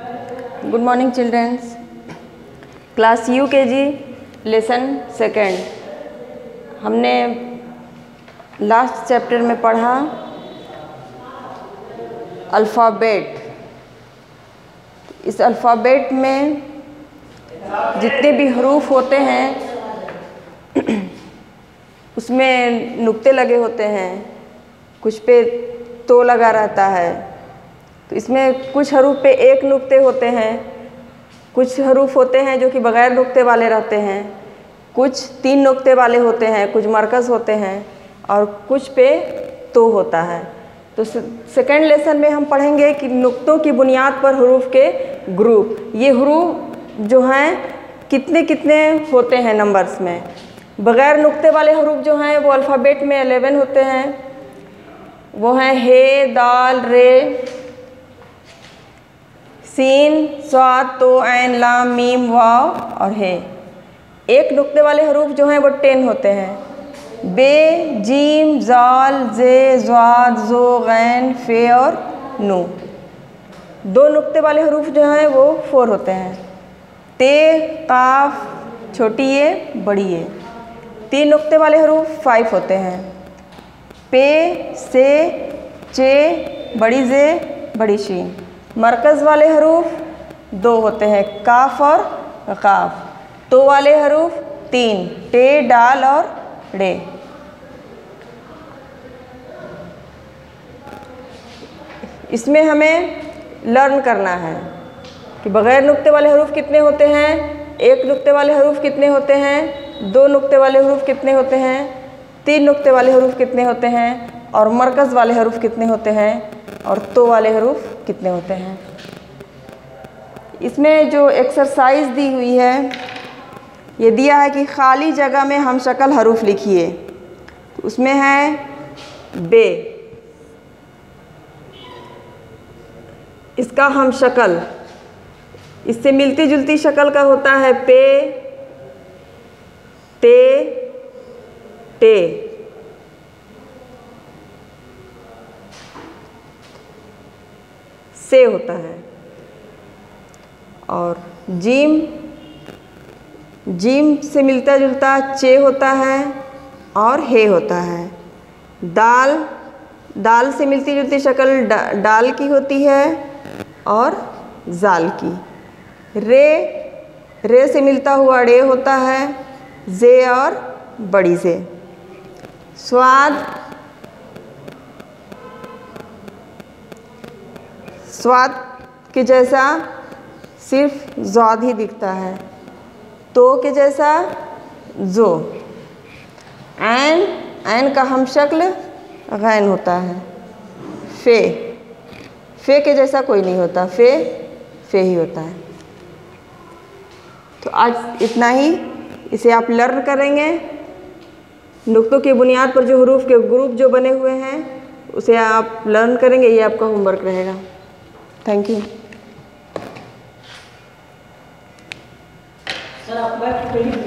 Good morning childrens. Class UKG lesson second. हमने last chapter में पढ़ा अल्फ़ाबेट। इस अल्फ़ाबेट में जितने भी हरूफ होते हैं उसमें नुक्ते लगे होते हैं, कुछ पे तो लगा रहता है। तो इसमें कुछ हरूफ पे एक नुक्ते होते हैं, कुछ हरूफ होते हैं जो कि बग़ैर नुक्ते वाले रहते हैं, कुछ 3 नुक्ते वाले होते हैं, कुछ मरकज़ होते हैं और कुछ पे तो होता है। तो सेकेंड लेसन में हम पढ़ेंगे कि नुक्तों की बुनियाद पर हरूफ के ग्रुप। ये हरूफ जो हैं कितने कितने होते हैं नंबर्स में। बग़ैर नुक्ते वाले हरूफ जो हैं वो अल्फ़ाबेट में 11 होते हैं। वो हैं हे, दाल, रे, सीन, स्वाद, तो, ऐन, लाम, मीम, वाव और हे। एक नुक्ते वाले हरूफ जो हैं वो 10 होते हैं। बे, जीम, जाल, जे, ज़्वाद, ज़ो, गैन, फे और नू। 2 नुक्ते वाले हरूफ जो हैं वो 4 होते हैं। ते, काफ, छोटी ए, बड़ी ए। 3 नुक्ते वाले हरूफ 5 होते हैं। पे, से, चे, बड़ी जे, बड़ी शीन। मरकज़ वाले हरूफ 2 होते हैं, काफ और काफ। तो वाले हरूफ 3, टे, डाल और डे। इसमें हमें लर्न करना है कि बग़ैर नुक्ते वाले हरूफ कितने होते हैं, एक नुक्ते वाले हरूफ कितने होते हैं, 2 नुक्ते वाले हरूफ कितने होते हैं, 3 नुक्ते वाले हरूफ कितने होते हैं और मरकज़ वाले हरूफ कितने होते हैं और तो वाले हरूफ कितने होते हैं। इसमें जो एक्सरसाइज दी हुई है, ये दिया है कि खाली जगह में हम शक्ल हरूफ लिखिए। तो उसमें है बे, इसका हम शक्ल, इससे मिलती जुलती शक्ल का होता है पे, ते, टे। से होता है। और जीम, जीम से मिलता जुलता चे होता है और हे होता है। दाल, दाल से मिलती जुलती शक्ल डाल की होती है और जाल की। रे, रे से मिलता हुआ रे होता है, जे और बड़ी जे। स्वाद, स्वाद के जैसा सिर्फ ज़्वाद ही दिखता है। तो के जैसा जो। ऐन, ऐन का हम शक्ल गैन होता है। फे, फे के जैसा कोई नहीं होता, फे फे ही होता है। तो आज इतना ही, इसे आप लर्न करेंगे। नुक्तों की बुनियाद पर जो हरूफ के ग्रुप जो बने हुए हैं उसे आप लर्न करेंगे, ये आपका होमवर्क रहेगा। Thank you. सर आप